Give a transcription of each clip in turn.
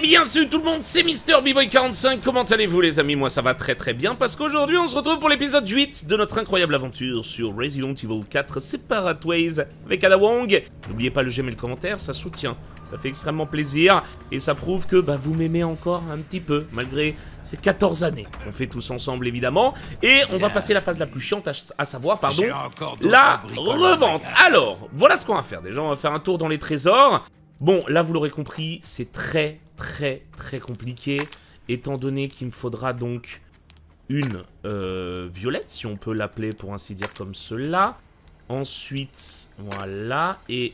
Bien salut tout le monde, c'est MrBboy45, comment allez-vous les amis? Moi ça va très très bien parce qu'aujourd'hui on se retrouve pour l'épisode 8 de notre incroyable aventure sur Resident Evil 4 Separate Ways avec Ada Wong. N'oubliez pas le j'aime et le commentaire, ça soutient, ça fait extrêmement plaisir et ça prouve que vous m'aimez encore un petit peu malgré ces 14 années qu'on fait tous ensemble évidemment. Et on va passer la phase la plus chiante à savoir, pardon, la revente. Alors, voilà ce qu'on va faire, déjà on va faire un tour dans les trésors. Bon, là vous l'aurez compris, c'est très compliqué, étant donné qu'il me faudra donc une violette, si on peut l'appeler pour ainsi dire comme cela. Ensuite, voilà, et...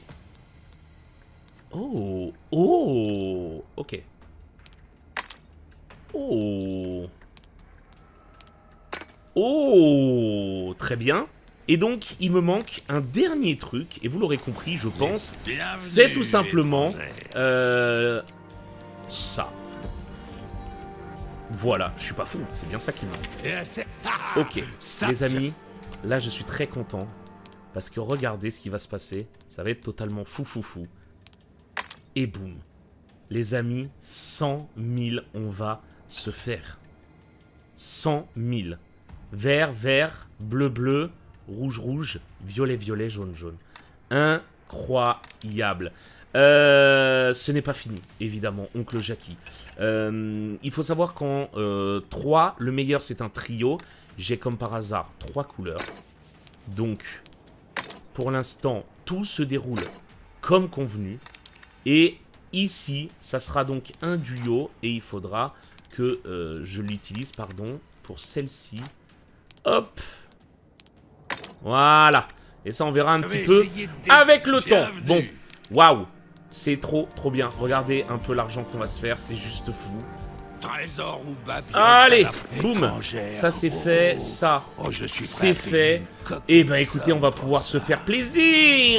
Oh, ok. Très bien. Et donc, il me manque un dernier truc, et vous l'aurez compris, je pense, c'est tout simplement ça. Voilà, je suis pas fou, c'est bien ça qui me manque. Ok, les amis, là je suis très content, parce que regardez ce qui va se passer, ça va être totalement fou. Et boum, les amis, 100 000, on va se faire. 100 000. Vert, bleu, rouge, violet, jaune. Incroyable. Ce n'est pas fini, évidemment, oncle Jackie. Il faut savoir qu'en 3, le meilleur c'est un trio. J'ai comme par hasard 3 couleurs. Donc, pour l'instant, tout se déroule comme convenu. Et ici, ça sera donc un duo. Et il faudra que je l'utilise, pardon, pour celle-ci. Hop. Voilà. Et ça, on verra un petit peu avec le temps. Bon, waouh. C'est trop bien. Regardez un peu l'argent qu'on va se faire. C'est juste fou. Trésor ou allez, boum. Ça, c'est fait. Ça, c'est fait. Et ben, écoutez, on va pouvoir se faire plaisir.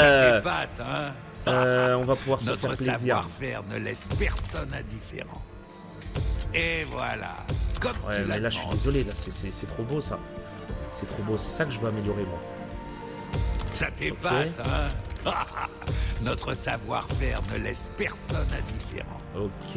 On va pouvoir se faire plaisir. Notre savoir-faire ne laisse personne indifférent. Et voilà. Ouais, mais là, je suis désolé. Là, c'est trop beau, ça. C'est trop beau. C'est ça que je veux améliorer, moi. Ça t'épate, hein? Notre savoir-faire ne laisse personne indifférent. Ok.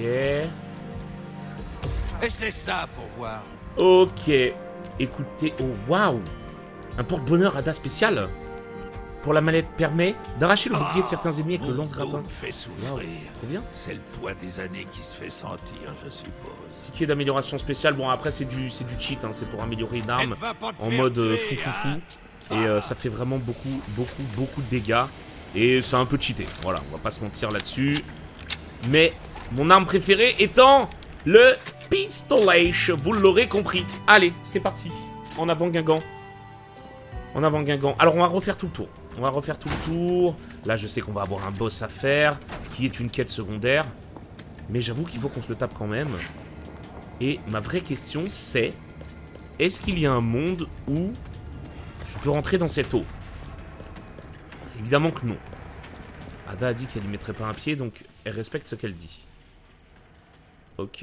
Et c'est ça pour voir. Ok. Écoutez, oh waouh. Un porte-bonheur Ada spécial. Pour la mallette permet d'arracher le bouclier de certains ennemis avec le lance-grappin. Fait souffrir. Wow. Très bien. C'est le poids des années qui se fait sentir, je suppose. Ticket d'amélioration spéciale. Bon, après, c'est du cheat. Hein. C'est pour améliorer une arme en mode fou. Et ça fait vraiment beaucoup de dégâts. Et c'est un peu cheaté. Voilà, on va pas se mentir là-dessus. Mais mon arme préférée étant le pistolet. Vous l'aurez compris. Allez, c'est parti. En avant Guingamp. Alors, on va refaire tout le tour. Là, je sais qu'on va avoir un boss à faire, qui est une quête secondaire. Mais j'avoue qu'il faut qu'on se le tape quand même. Et ma vraie question, c'est... Est-ce qu'il y a un monde où je peux rentrer dans cette eau? Évidemment que non. Ada a dit qu'elle n'y mettrait pas un pied, donc elle respecte ce qu'elle dit. Ok.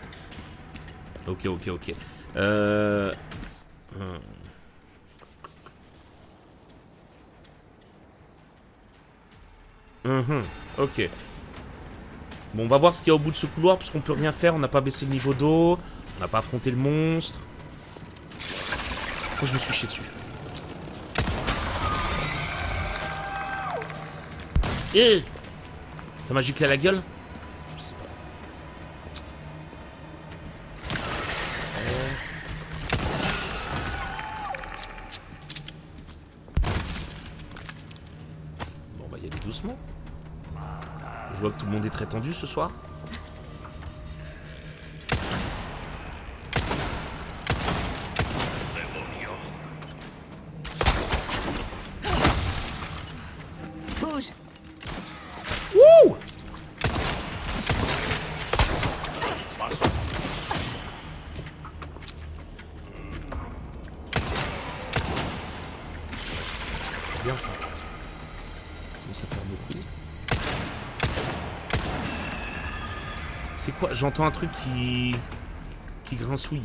Ok. Bon, on va voir ce qu'il y a au bout de ce couloir, parce qu'on peut rien faire, on n'a pas baissé le niveau d'eau, on n'a pas affronté le monstre. Pourquoi je me suis chié dessus? Eh! Ça m'a giclé à la gueule? Je sais pas. Bon, on va y aller doucement. Je vois que tout le monde est très tendu ce soir. Bouge. Wouh! Bien ça. Bon, ça fait beaucoup. C'est quoi? J'entends un truc qui grincouille.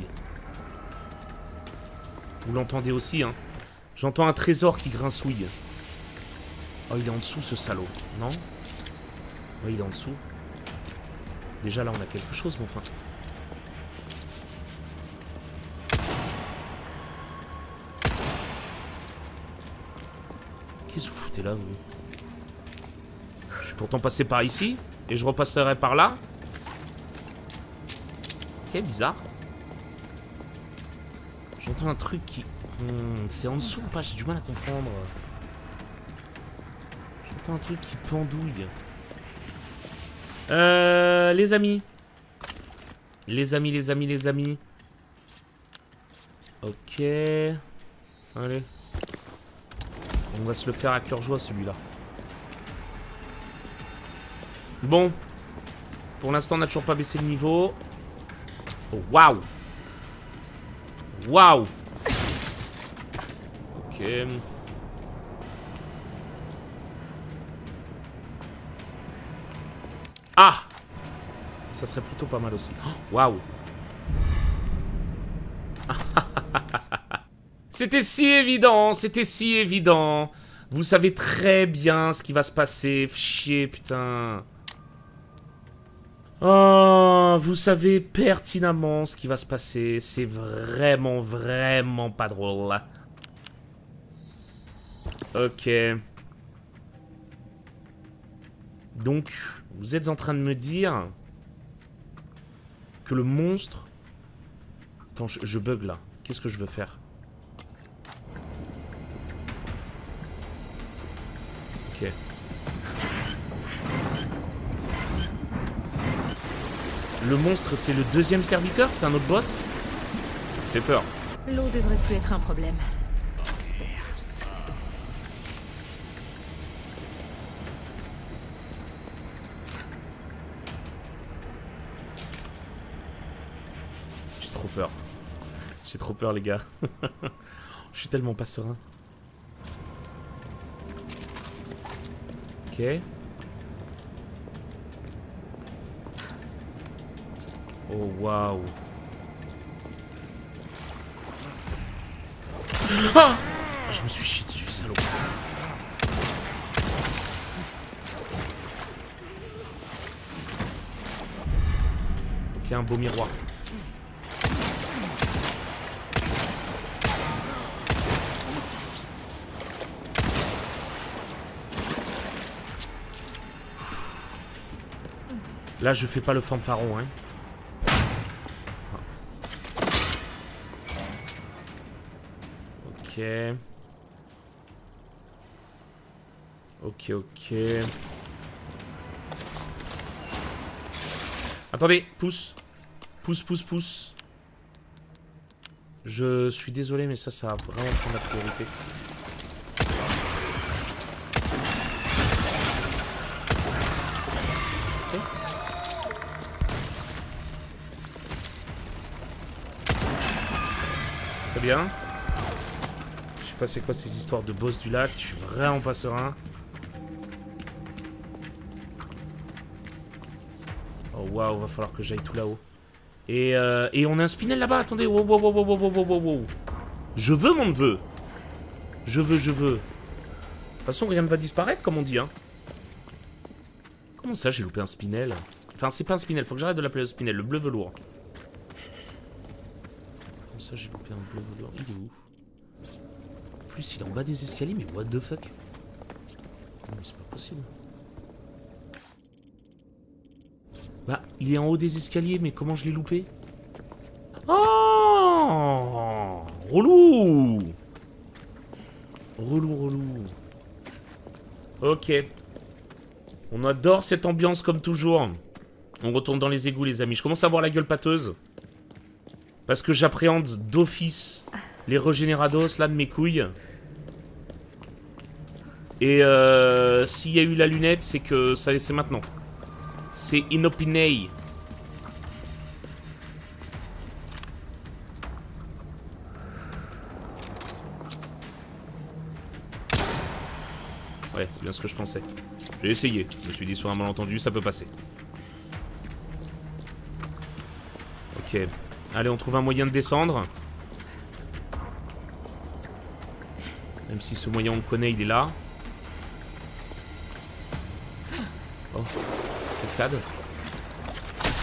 Vous l'entendez aussi, hein? J'entends un trésor qui grincouille. Oh, il est en dessous, ce salaud. Non? Oui, il est en dessous. Déjà là on a quelque chose, mais enfin... Qu'est-ce que vous foutez là, vous? Je suis pourtant passé par ici, et je repasserai par là. Ok, bizarre. J'entends un truc qui... c'est en dessous ou pas? J'ai du mal à comprendre. J'entends un truc qui pendouille. Les amis. Les amis. Ok. Allez. On va se le faire à cœur joie, celui-là. Bon. Pour l'instant, on n'a toujours pas baissé le niveau. Oh, waouh. Waouh. Ok. Ah. Ça serait plutôt pas mal aussi. Waouh. C'était si évident, c'était si évident. Vous savez très bien ce qui va se passer. Chier, putain. Oh, vous savez pertinemment ce qui va se passer. C'est vraiment, vraiment pas drôle. Ok. Donc, vous êtes en train de me dire que le monstre... Attends, je bug là. Qu'est-ce que je veux faire? Ok. Le monstre, c'est le deuxième serviteur? C'est un autre boss? Ça fait peur. L'eau devrait plus être un problème. J'ai trop peur. J'ai trop peur, les gars. Je suis tellement pas serein. Ok. Oh, waouh. Ah! Je me suis chié dessus, salaud. Ok, un beau miroir. Là, je fais pas le fanfaron, hein. Ok. Ok, ok. Attendez, pousse. Pousse. Je suis désolé, mais ça va vraiment prendre la priorité. Très bien. Je sais pas c'est quoi ces histoires de boss du lac. Je suis vraiment pas serein. Oh waouh, va falloir que j'aille tout là-haut. Et on a un spinel là-bas. Attendez. Wow. Je veux mon neveu. Je veux. De toute façon, rien ne va disparaître, comme on dit, hein. Comment ça, j'ai loupé un spinel? Enfin, c'est pas un spinel. Faut que j'arrête de l'appeler le spinel. Le bleu velours. Comment ça, j'ai loupé un bleu velours? Il est où? En plus, il est en bas des escaliers, mais what the fuck? Non, mais c'est pas possible. Bah, il est en haut des escaliers, mais comment je l'ai loupé? Oh! Relou! Relou. Ok. On adore cette ambiance comme toujours. On retourne dans les égouts, les amis. Je commence à avoir la gueule pâteuse. Parce que j'appréhende d'office les régénérados, là, de mes couilles. Et s'il y a eu la lunette, c'est que c'est maintenant. C'est inopiné. Ouais, c'est bien ce que je pensais. J'ai essayé. Je me suis dit, sur un malentendu, ça peut passer. Ok. Allez, on trouve un moyen de descendre. Même si ce moyen, on le connaît, il est là. Oh. Escade.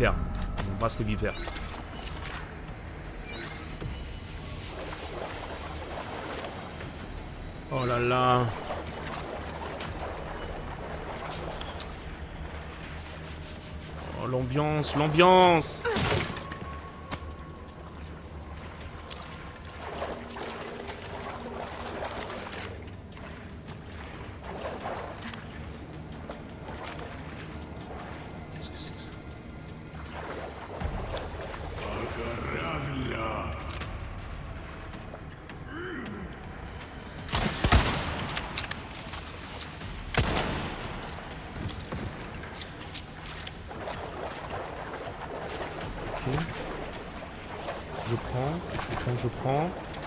vipères. On brasse les vipères. Oh là là. Oh l'ambiance, l'ambiance. Qu'est-ce que c'est que ça? Ok. Je prends.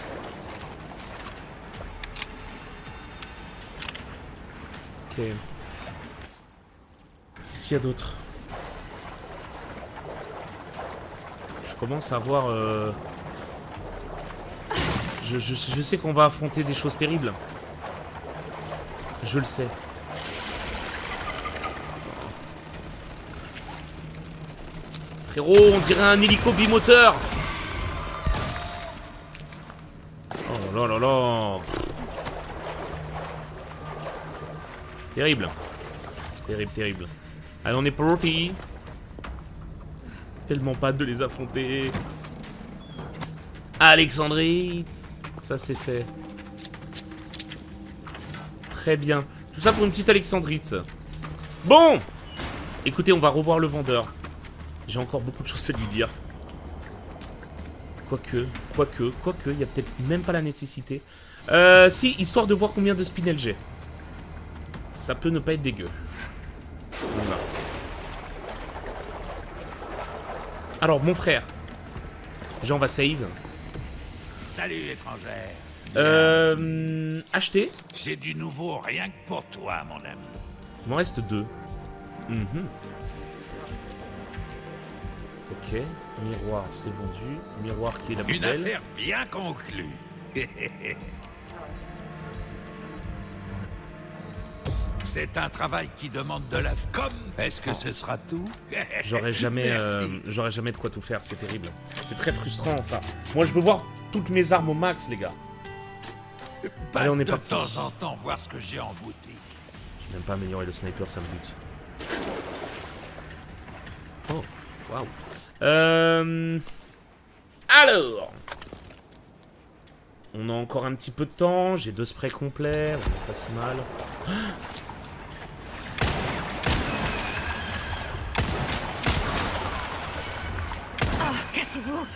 Ok. Qu'est-ce qu'il y a d'autre? Je commence à voir... Je sais qu'on va affronter des choses terribles. Je le sais. Frérot, on dirait un hélico bimoteur. Oh là là là. Terrible. Terrible, terrible. Allez, on est parti. Tellement pas de les affronter. Alexandrite. Ça c'est fait. Très bien. Tout ça pour une petite Alexandrite. Bon. Écoutez, on va revoir le vendeur. J'ai encore beaucoup de choses à lui dire. Quoique, il y a peut-être même pas la nécessité. Si, histoire de voir combien de spinels j'ai. Ça peut ne pas être dégueu. Voilà. Alors, mon frère. Déjà, on va save. Salut, étrangère. Acheter. J'ai du nouveau rien que pour toi, mon ami. Il m'en reste 2. Ok, miroir, c'est vendu. Miroir qui est la Une poubelle. affaire bien conclue. C'est un travail qui demande de la... Comme... Est-ce que ce sera tout? J'aurais jamais de quoi tout faire, c'est terrible. C'est très frustrant, ça. Moi, je veux voir toutes mes armes au max, les gars. Passe Allez, on est de parti. temps en temps voir ce que j'ai en boutique. Je vais même pas améliorer le sniper, ça me bute. Oh, waouh. Alors, on a encore un petit peu de temps. J'ai 2 sprays complets, on est pas si mal. Ah, cassez-vous.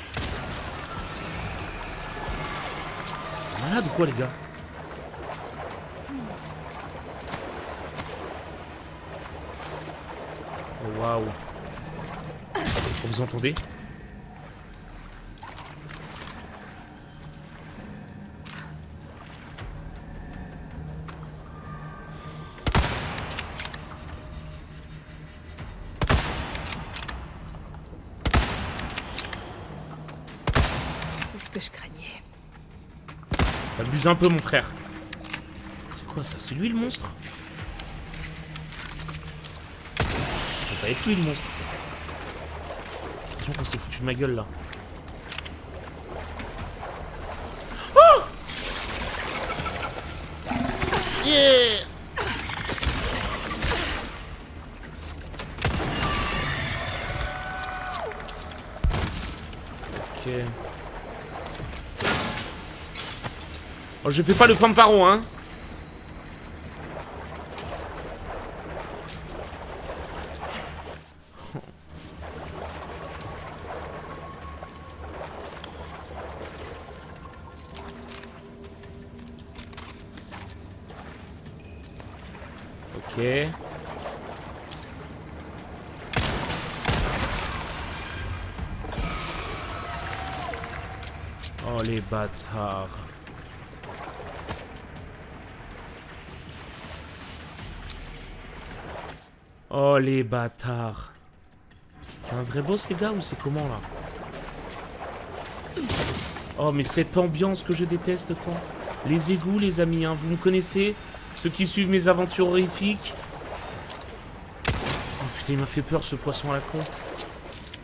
Malade ou quoi, les gars? Oh, waouh. Vous entendez? C'est ce que je craignais. Abuse un peu, mon frère. C'est quoi ça? C'est lui le monstre? Ça peut pas être lui le monstre. Attention qu'on s'est foutu de ma gueule là. Oh! Yeah! Ok. Oh, je fais pas le fanfaron, hein. Ok. Oh les bâtards. Oh les bâtards. C'est un vrai boss les gars ou c'est comment là? Oh mais cette ambiance que je déteste tant. Les égouts les amis, hein, vous me connaissez? Ceux qui suivent mes aventures horrifiques. Oh putain il m'a fait peur ce poisson à la con.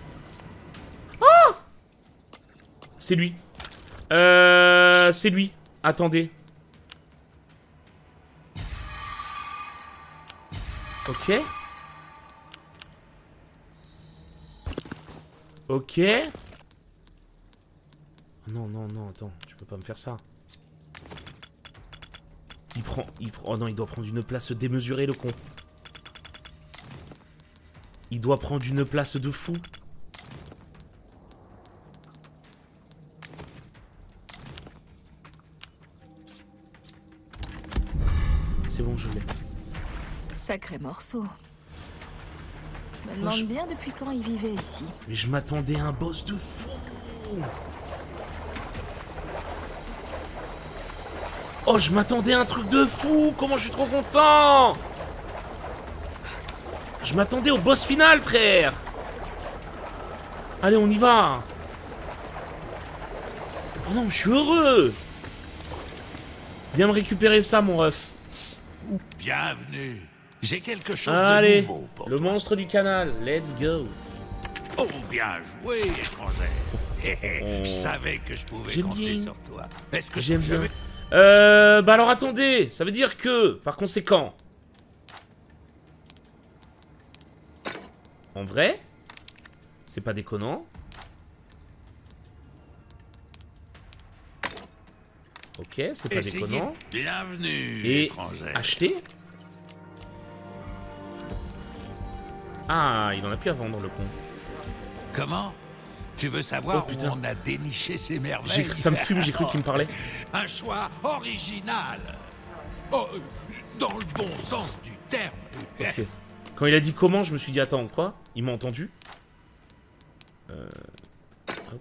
C'est lui. C'est lui. Attendez. Ok. Ok. Non, non, non, attends. Tu peux pas me faire ça. Il prend... Oh non, il doit prendre une place démesurée, le con. Il doit prendre une place de fou. C'est bon, je l'ai. Sacré morceau. Je me demande bien depuis quand il vivait ici. Mais je m'attendais à un boss de fou. Oh, je m'attendais à un truc de fou. Comment je suis trop content. Je m'attendais au boss final, frère. Allez, on y va. Oh non, je suis heureux. Viens me récupérer ça, mon ref. Bienvenue. J'ai quelque chose Allez, de nouveau pour le toi. monstre du canal. Let's go. Oh, bien joué, étranger. Je savais que je pouvais J'aime compter bien. sur toi. Est-ce que J'aime je bien. vais- Bah alors attendez. Ça veut dire que, par conséquent... En vrai, c'est pas déconnant. Ok, c'est pas Essayez. déconnant. Bienvenue, Et étranger. acheter. Ah, il en a plus à vendre, le con. Comment? Tu veux savoir Oh, putain. où on a déniché ces merveilles? Ça me fume, j'ai cru qu'il me parlait. Un choix original. Oh, dans le bon sens du terme. Ok. Quand il a dit comment, je me suis dit attends, quoi? Il m'a entendu? Hop.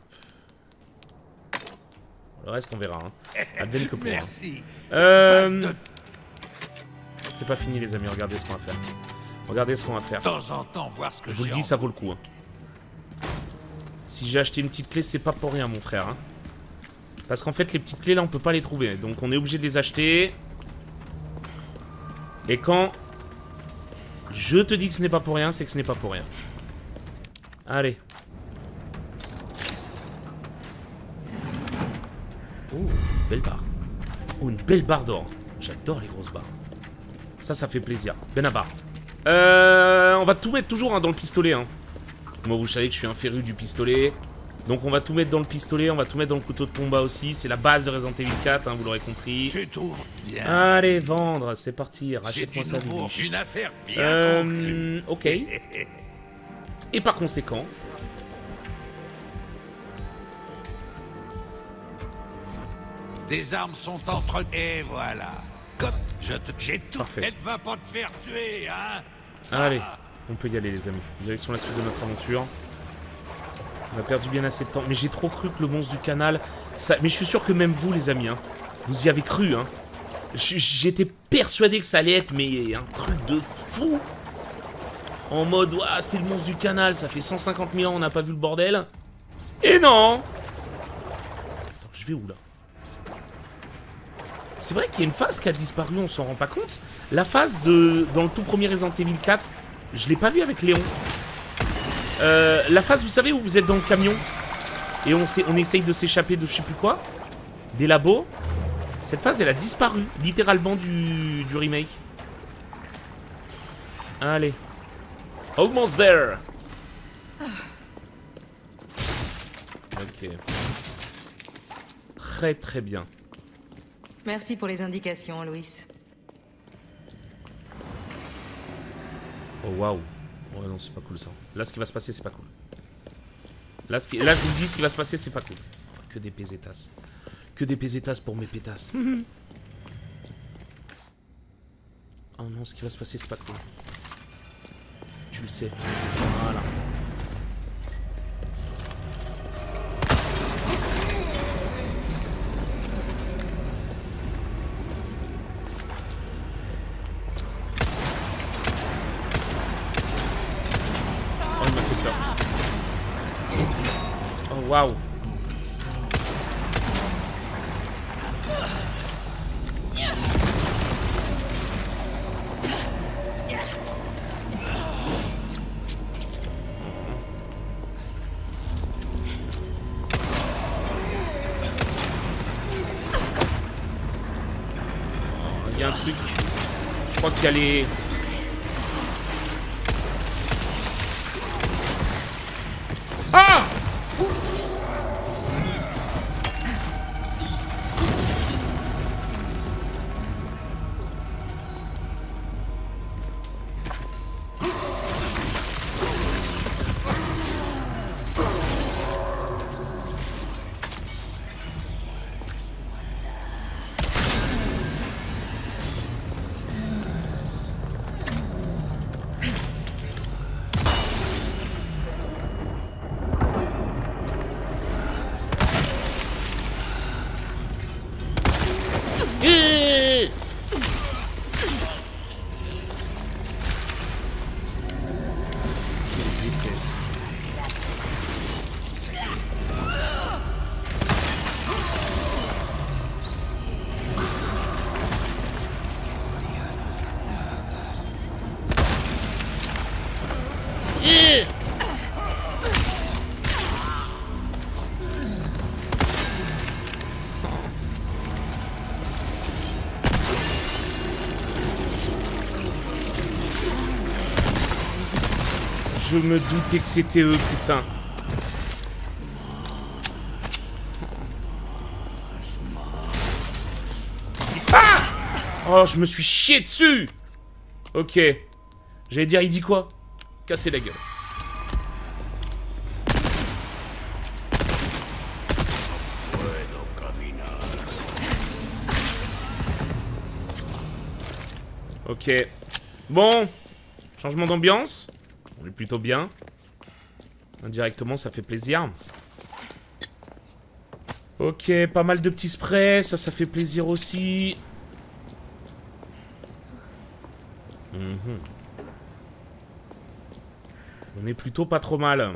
Le reste, on verra. Hein. Advienne que pourra. Merci. Passe de C'est pas fini, les amis. Regardez ce qu'on va faire. Regardez ce qu'on va faire. temps en temps voir ce que Je vous le j'ai dis, en- ça vaut le coup. Hein. Si j'ai acheté une petite clé, c'est pas pour rien, mon frère. Hein. Parce qu'en fait, les petites clés, là, on peut pas les trouver. Donc, on est obligé de les acheter. Et quand je te dis que ce n'est pas pour rien, c'est que ce n'est pas pour rien. Allez. Oh, belle barre. Oh, une belle barre d'or. J'adore les grosses barres. Ça fait plaisir. Benabar. On va tout mettre toujours hein, dans le pistolet. Hein. Moi, vous savez que je suis un féru du pistolet. Donc, on va tout mettre dans le pistolet. On va tout mettre dans le couteau de combat aussi. C'est la base de Resident Evil 4, hein, vous l'aurez compris. Tu t'ouvres bien. Allez, vendre. C'est parti. J'ai Rachète-moi du ça, nouveau, Bibiche. une affaire bien conclue. Ok. Et par conséquent... Tes armes sont entre... Et voilà. J'ai tout. Parfait. Elle va pas te faire tuer, hein. Allez, on peut y aller les amis. Direction la suite de notre aventure. On a perdu bien assez de temps. Mais j'ai trop cru que le monstre du canal... Ça... Mais je suis sûr que même vous les amis, hein, vous y avez cru. Hein. J'étais persuadé que ça allait être mais un truc de fou. En mode, ouah, c'est le monstre du canal. Ça fait 150 000 ans, on n'a pas vu le bordel. Et non. Attends, je vais où là? C'est vrai qu'il y a une phase qui a disparu, on s'en rend pas compte. La phase de... Dans le tout premier Resident Evil 4, je l'ai pas vu avec Léon. La phase, vous savez, où vous êtes dans le camion et on essaye de s'échapper de je sais plus quoi, des labos. Cette phase, elle a disparu, littéralement, du remake. Allez. Almost there. Ok. Très très bien. Merci pour les indications, Louis. Oh waouh. Ouais non, c'est pas cool ça. Là, ce qui va se passer, c'est pas cool. Là, je vous dis, ce qui va se passer, c'est pas cool. Que des pésétasses. Que des pésétasses pour mes pétasses. Oh non, ce qui va se passer, c'est pas cool. Tu le sais. Voilà. Oh, il m'a fait peur. Oh, waouh. crois qu'il y a les... Ah! Je me doutais que c'était eux, putain. Ah! Oh, je me suis chié dessus. Ok. J'allais dire, il dit quoi? Casser la gueule. Ok. Bon. Changement d'ambiance. On est plutôt bien. Indirectement, ça fait plaisir. Ok, pas mal de petits sprays. Ça fait plaisir aussi. On est plutôt pas trop mal.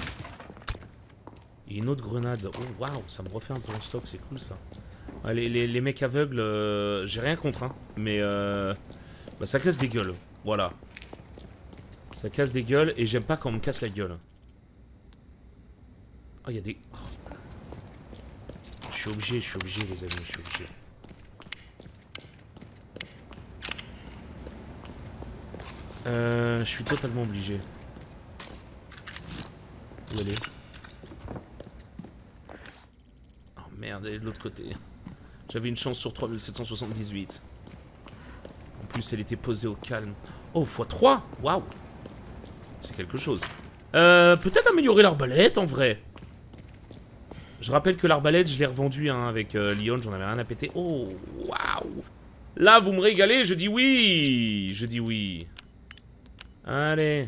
Et une autre grenade. Oh, waouh, ça me refait un peu en stock. C'est cool, ça. Ah, les mecs aveugles, j'ai rien contre, hein. Mais, bah, ça casse des gueules. Voilà. Ça casse des gueules et j'aime pas quand on me casse la gueule. Oh, il y a des... Oh. Je suis obligé, les amis, je suis obligé. Je suis totalement obligé. Où elle est? Oh merde, elle est de l'autre côté. J'avais une chance sur 3778. En plus, elle était posée au calme. Oh, x3. Waouh. C'est quelque chose. Peut-être améliorer l'arbalète en vrai. Je rappelle que l'arbalète, je l'ai revendue hein, avec Lyon, j'en avais rien à péter. Oh, waouh. Là, vous me régalez, je dis oui. Je dis oui. Allez.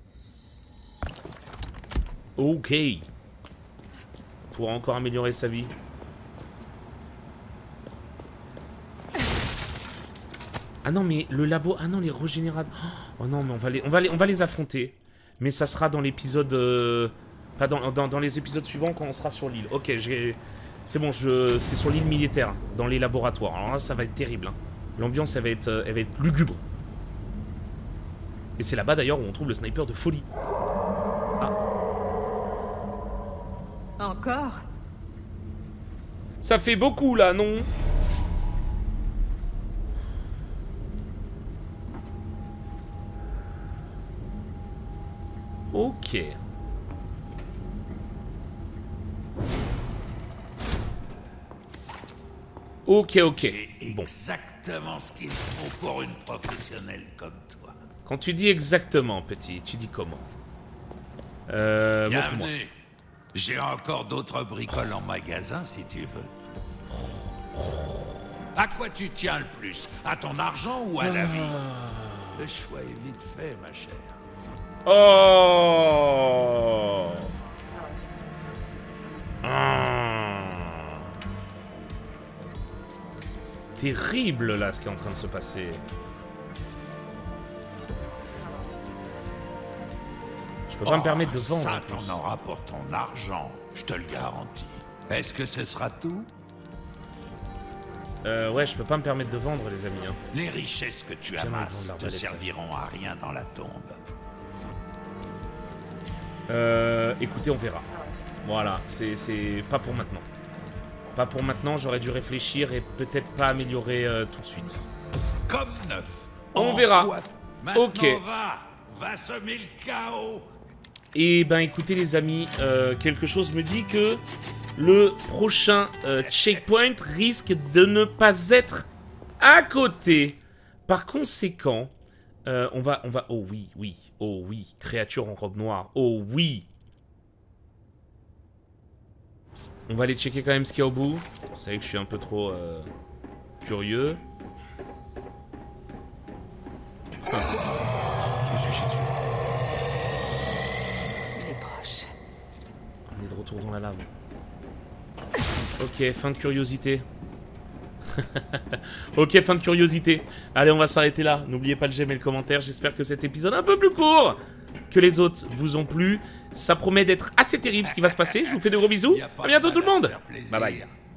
Ok. Pour encore améliorer sa vie. Ah non, mais le labo... Ah non, les régénérateurs... Oh non, mais on va les affronter. Mais ça sera dans l'épisode... Pas dans les épisodes suivants quand on sera sur l'île. Ok, c'est bon, c'est sur l'île militaire, dans les laboratoires. Alors là, ça va être terrible. Hein. L'ambiance, elle va être lugubre. Et c'est là-bas, d'ailleurs, où on trouve le sniper de folie. Ah. Encore? Ça fait beaucoup, là, non? Ok. Ok. C'est exactement ce qu'il faut pour une professionnelle comme toi. Quand tu dis exactement, petit, tu dis comment? Montre-moi. Bienvenue. J'ai encore d'autres bricoles en magasin si tu veux. À quoi tu tiens le plus? À ton argent ou à la vie? Le choix est vite fait, ma chère. Oh. Terrible là ce qui est en train de se passer. Je peux pas me permettre de vendre. Ça t'en aura pour ton argent, je te le garantis. Est-ce que ce sera tout? Ouais, je peux pas me permettre de vendre, les amis. Hein. Les richesses que tu amasses te serviront à rien dans la tombe. Écoutez, on verra. Voilà, c'est pas pour maintenant. Pas pour maintenant, j'aurais dû réfléchir et peut-être pas améliorer tout de suite. Comme neuf. On verra. Ok. Va semer le chaos. Et ben écoutez les amis, quelque chose me dit que le prochain checkpoint risque de ne pas être à côté. Par conséquent, on va... Oh oui, créature en robe noire, oh oui. On va aller checker quand même ce qu'il y a au bout. Vous savez que je suis un peu trop curieux. Je me suis chié dessus. Il est proche. On est de retour dans la lave. Ok, fin de curiosité. Ok, fin de curiosité. Allez, on va s'arrêter là. N'oubliez pas le j'aime et le commentaire. J'espère que cet épisode un peu plus court que les autres vous ont plu. Ça promet d'être assez terrible ce qui va se passer. Je vous fais de gros bisous. À bientôt tout le monde. Bye bye.